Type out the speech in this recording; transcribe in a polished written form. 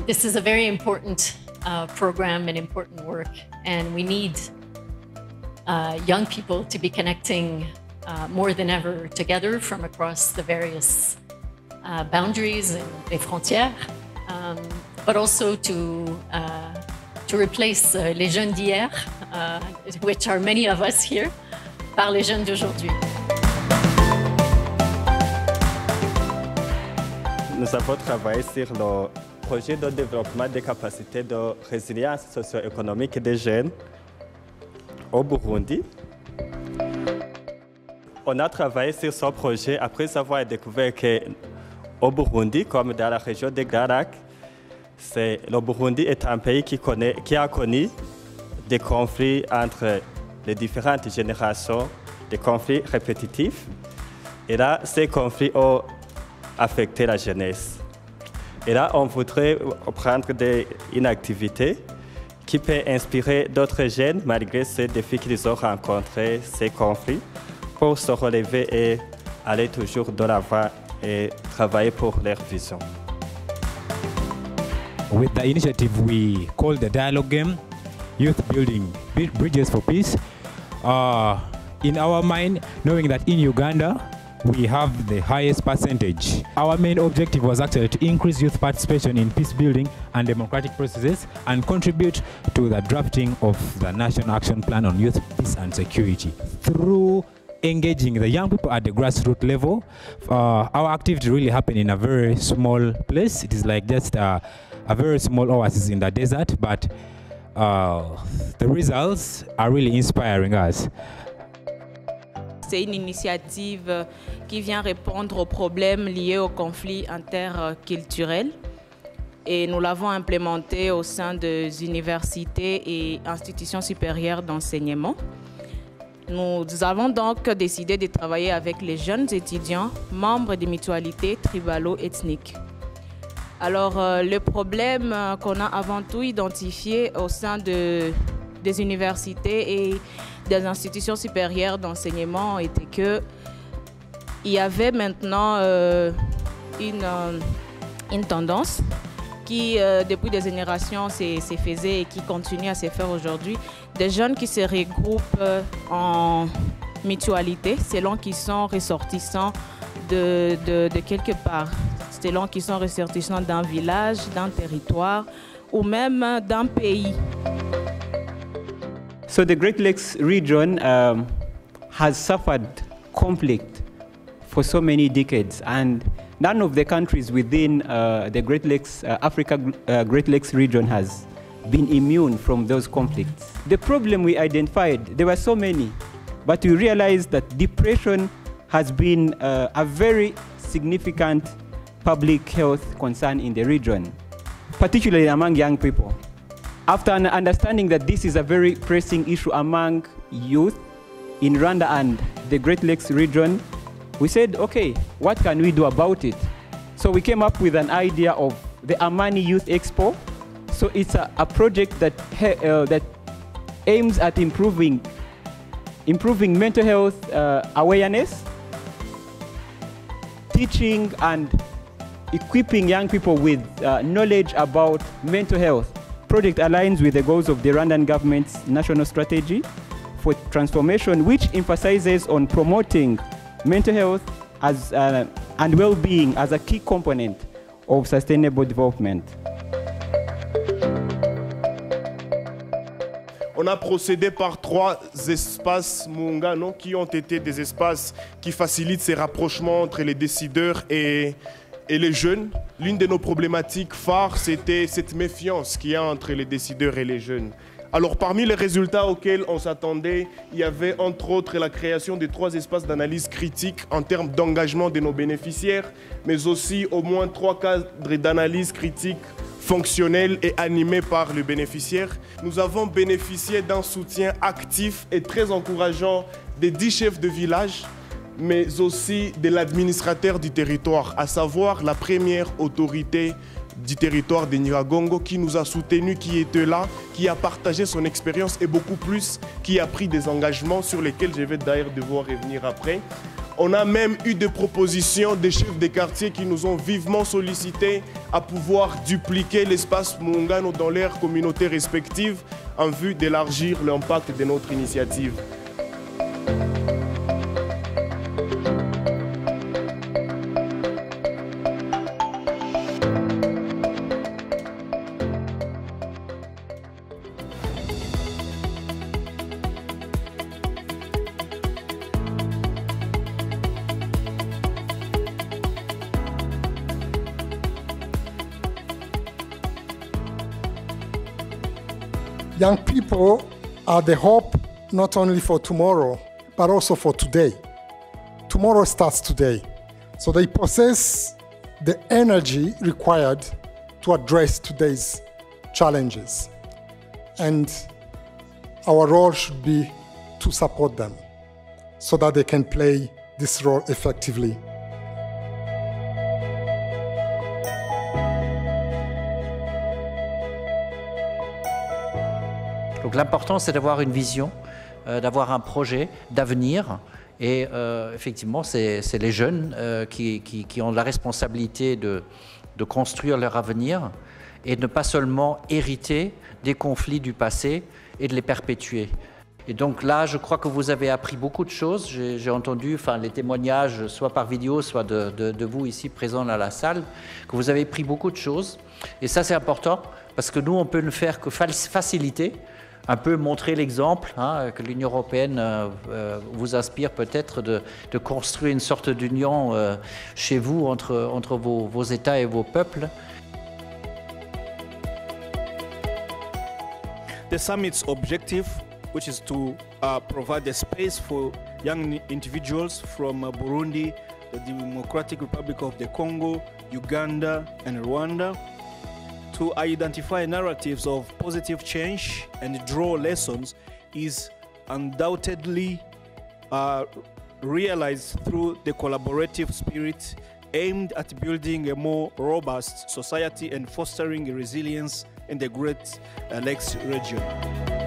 This is a very important program and important work, and we need young people to be connecting more than ever together from across the various boundaries and les frontières, but also to replace les jeunes d'hier, which are many of us here, par les jeunes d'aujourd'hui. Nous avons travaillé sur le projet de développement des capacités de résilience socio-économique des jeunes au Burundi. On a travaillé sur ce projet après avoir découvert qu'au Burundi, comme dans la région de Garak, le Burundi est un pays qui a connu des conflits entre les différentes générations, des conflits répétitifs. Et là, ces conflits ont affecté la jeunesse. Et là, on voudrait prendre une activité qui peut inspirer d'autres jeunes, malgré ces défis qu'ils ont rencontrés, ces conflits, pour se relever et aller toujours de l'avant et travailler pour leur vision. With the initiative we call the Dialogue Game, Youth Building Bridges for Peace, in our mind, knowing that in Uganda, we have the highest percentage. Our main objective was actually to increase youth participation in peace building and democratic processes and contribute to the drafting of the National Action Plan on Youth, Peace and Security. Through engaging the young people at the grassroots level, our activity really happened in a very small place. It is like just a very small oasis in the desert, but the results are really inspiring us. C'est une initiative qui vient répondre aux problèmes liés aux conflits interculturels et nous l'avons implémentée au sein des universités et institutions supérieures d'enseignement. Nous avons donc décidé de travailler avec les jeunes étudiants membres des mutualités tribalo-ethniques. Alors, le problème qu'on a avant tout identifié au sein des universités et des institutions supérieures d'enseignement était qu'il y avait maintenant une tendance qui, depuis des générations, se faisait et qui continue à se faire aujourd'hui. Des jeunes qui se regroupent en mutualité selon qu'ils sont ressortissants de quelque part, selon qu'ils sont ressortissants d'un village, d'un territoire ou même d'un pays. So the Great Lakes region has suffered conflict for so many decades, and none of the countries within the Great Lakes, Great Lakes region has been immune from those conflicts. The problem we identified, there were so many, but we realized that depression has been a very significant public health concern in the region, particularly among young people. After understanding that this is a very pressing issue among youth in Rwanda and the Great Lakes region, we said, okay, what can we do about it? So we came up with an idea of the Amani Youth Expo. So it's a project that aims at improving mental health awareness, teaching and equipping young people with knowledge about mental health. Project aligns with the goals of the Rwandan government's national strategy for transformation, which emphasizes on promoting mental health and well-being as a key component of sustainable development. On a procédé par 3 espaces Muungano qui ont été des espaces qui facilitent ces rapprochements entre les décideurs et les jeunes. L'une de nos problématiques phares, c'était cette méfiance qu'il y a entre les décideurs et les jeunes. Alors parmi les résultats auxquels on s'attendait, il y avait entre autres la création de 3 espaces d'analyse critique en termes d'engagement de nos bénéficiaires, mais aussi au moins 3 cadres d'analyse critique fonctionnels et animés par le bénéficiaire. Nous avons bénéficié d'un soutien actif et très encourageant des 10 chefs de village, mais aussi de l'administrateur du territoire, à savoir la première autorité du territoire de Nyiragongo qui nous a soutenus, qui était là, qui a partagé son expérience et beaucoup plus, qui a pris des engagements sur lesquels je vais d'ailleurs devoir revenir après. On a même eu des propositions des chefs des quartiers qui nous ont vivement sollicités à pouvoir dupliquer l'espace Muungano dans leurs communautés respectives en vue d'élargir l'impact de notre initiative. Young people are the hope not only for tomorrow, but also for today. Tomorrow starts today. So they possess the energy required to address today's challenges. And our role should be to support them so that they can play this role effectively. Donc l'important, c'est d'avoir une vision, d'avoir un projet d'avenir. Et effectivement, c'est les jeunes qui ont la responsabilité de construire leur avenir et ne pas seulement hériter des conflits du passé et de les perpétuer. Et donc là, je crois que vous avez appris beaucoup de choses. J'ai entendu les témoignages, soit par vidéo, soit de vous ici présents dans la salle, que vous avez pris beaucoup de choses. Et ça, c'est important, parce que nous, on peut ne faire que faciliter, un peu montrer l'exemple, que l'Union européenne vous inspire peut-être de construire une sorte d'union chez vous entre vos États et vos peuples. The summit's objective, which is to provide a space for young individuals from Burundi, the Democratic Republic of the Congo, Uganda and Rwanda, to identify narratives of positive change and draw lessons, is undoubtedly realized through the collaborative spirit aimed at building a more robust society and fostering resilience in the Great Lakes region.